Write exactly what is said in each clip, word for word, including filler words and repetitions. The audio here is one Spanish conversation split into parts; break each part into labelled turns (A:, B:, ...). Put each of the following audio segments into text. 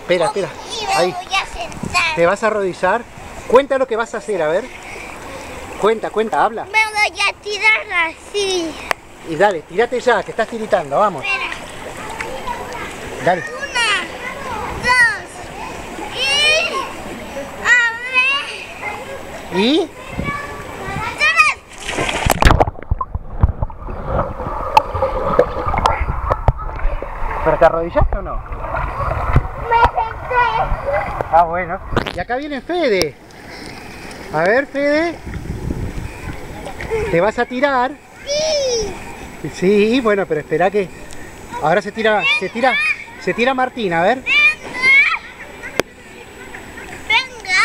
A: Espera, espera.
B: Y me
A: Ahí.
B: voy a sentar.
A: ¿Te vas a arrodillar? Cuenta lo que vas a hacer, a ver. Cuenta, cuenta, habla.
B: Me voy a tirar así.
A: Y dale, tírate ya, que estás tiritando, vamos.
B: Espera.
A: Dale.
B: Una, dos, y... A ver...
A: ¿Y?
B: ¡Tres!
A: ¿Pero te arrodillaste o no?
B: Me senté.
A: Ah, bueno. Y acá viene Fede. A ver, Fede. ¿Te vas a tirar?
B: Sí.
A: Sí, bueno, pero espera que... Ahora se tira, se tira, se tira Martín, a ver.
B: Venga.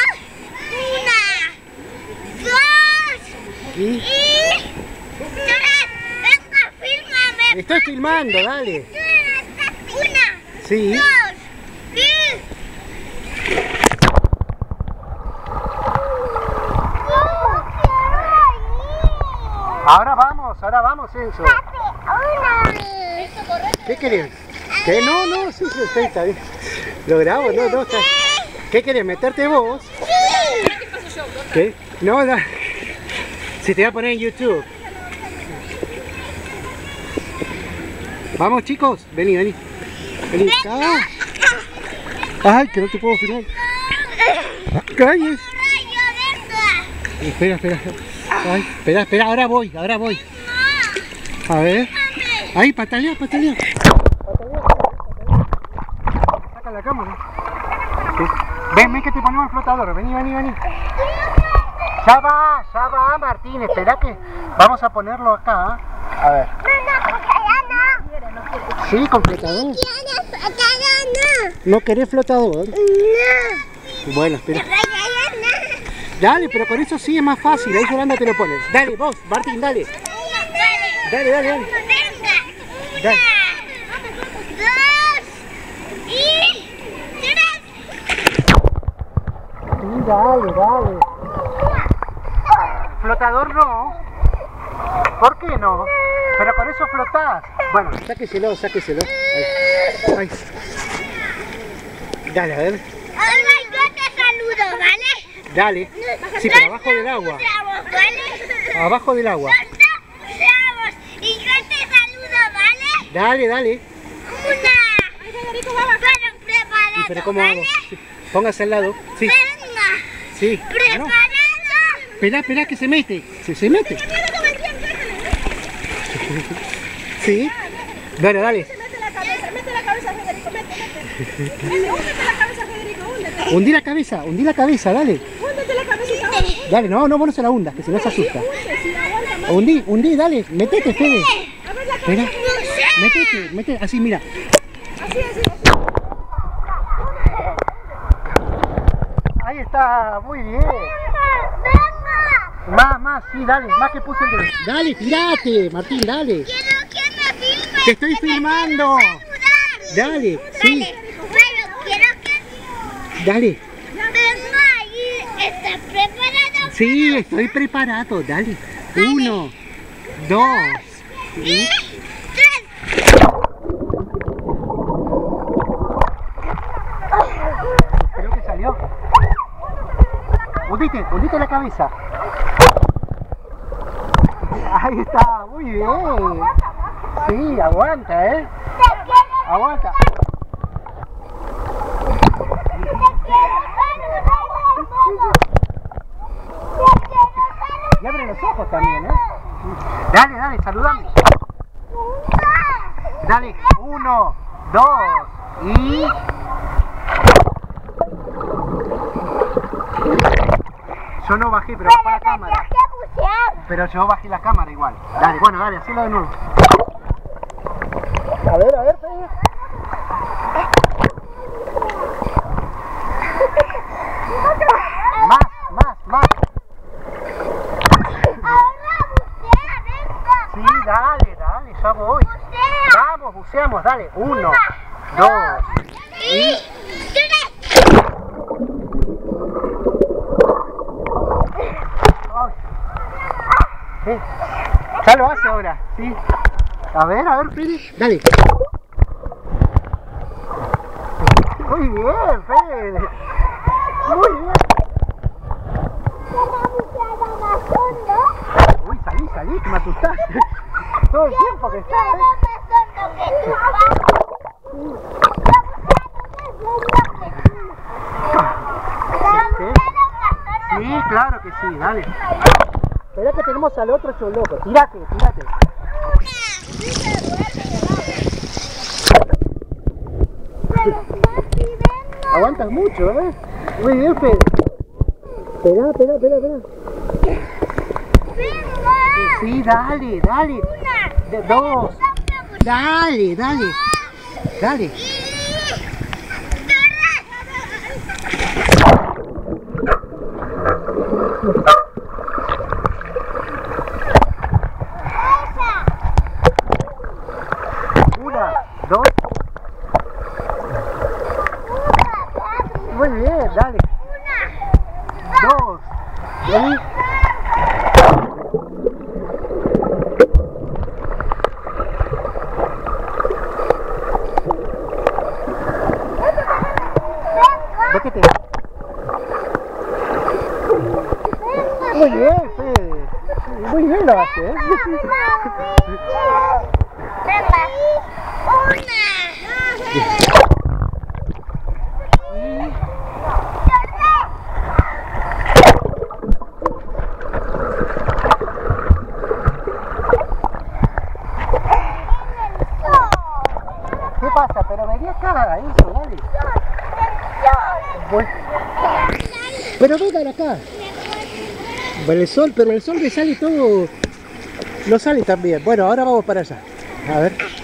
B: Una, dos,
A: ¿Y?
B: y... Tres. Venga, fírmame.
A: Estoy filmando, dale.
B: Una,
A: Sí.
B: dos, y...
A: Ahora vamos, ahora vamos, Enzo. ¿Qué querés? ¿Qué? No, no, sí, sí, sí, está bien. Lo grabo, no, no, está... ¿Qué querés? ¿Meterte vos? ¿Qué? No, no. Se te va a poner en YouTube. Vamos, chicos. Vení, vení. Vení. Ah. Ay, que no te puedo filmar. Calles. Espera, espera. Ay, espera, espera, ahora voy, ahora voy. A ver. Ahí, patalea, patalea. Saca la cámara. Sí. Ven, ven que te ponemos el flotador. Vení, vení, vení. Ya va, ya va, Martín. Espera que vamos a ponerlo acá. A ver. Sí, con flotador. ¿No querés flotador?
B: No.
A: Bueno, espera. Dale, pero con eso sí es más fácil. Ahí Yolanda te lo pones. Dale, vos, Martín, dale. Dale, dale, dale.
B: Venga.
A: Dale.
B: Una, dos y tres.
A: Sí, dale, dale. Flotador no. ¿Por qué no? Pero con eso flotás. Bueno, sáqueselo, sáqueselo. Ahí. Ahí. Dale, a ver.
B: Hola, yo te saludo, ¿vale?
A: Dale. Sí, pero abajo del agua.
B: ¿Vale?
A: Abajo del agua.
B: Vamos, y yo te saludo, ¿vale?
A: Dale, dale.
B: Una. Pero preparado,
A: Sí, pero ¿cómo
B: ¿vale?
A: hago? Sí. Póngase al lado. Sí.
B: Venga.
A: Sí.
B: Preparado.
A: No. Esperá, esperá que se mete. Se, se mete. Sí. Dale, dale.
C: Mete la cabeza, mete la cabeza, Federico, mete, mete. Mete, húndete la cabeza, Federico, húndete.
A: Hundí la cabeza, hundí la cabeza, dale.
C: Húndete la cabecita.
A: Dale, no, no, vos no se la hundas, que si no se asusta.
C: Hunde, si aguanta más.
A: Hundí, hundí, dale. Metete, Fede.
C: A ver la
A: Espera.
C: cabeza.
A: Metete, metete. Así, mira.
C: Así, así, así.
A: Ahí está, muy bien.
B: Venga.
A: Más, más, sí, dale. Más que puse el dedo. Dale, tirate, Martín, dale.
B: Quiero que me filmes.
A: Te estoy filmando. Dale, sí.
B: Pero quiero que...
A: Dale.
B: Venga, ahí. ¿Estás preparado?
A: Sí, estoy preparado. Dale. Uno, dos.
B: Y...
A: Y...
B: tres.
A: Creo que salió. Hundite, hundite la cabeza. Ahí está, muy bien. Sí, aguanta, ¿eh? Aguanta. Y abre los ojos también, ¿eh? Dale, dale, saludame. Dale, uno, dos y... Yo no bajé, pero bajó la cámara. Pero yo bajé la cámara igual. Dale, bueno, dale, hacelo de nuevo. A ver, a ver, Fede. Más, más, más. Sí, dale, dale, ya voy. Vamos, buceamos, dale. Uno, dos y... Sí. Ya lo hace ahora, sí. A ver, a ver, Fede. Dale. Uy. Muy bien, Fede. Muy bien. Uy, salí, salí, que me asustaste. Todo el tiempo que estás. Sí, claro que sí, dale. Espera que tenemos al otro choloco. Tírate, tírate. Aguantas mucho, ¿eh? Muy bien, Fede. Espera, espera, espera, espera. Sí, dale, dale. De, dos. Dale, dale. Dale. Una, dos. Muy bien, dale. Dos. ¿Sí? Vete. Muy bien, Fede. Muy bien lo hace, ¿eh? ¿Qué pasa? Pero vení acá, eso, dale. Voy. Pero vengan acá. Bueno, el sol, pero el sol le sale todo. No sale tan bien. Bueno, ahora vamos para allá. A ver.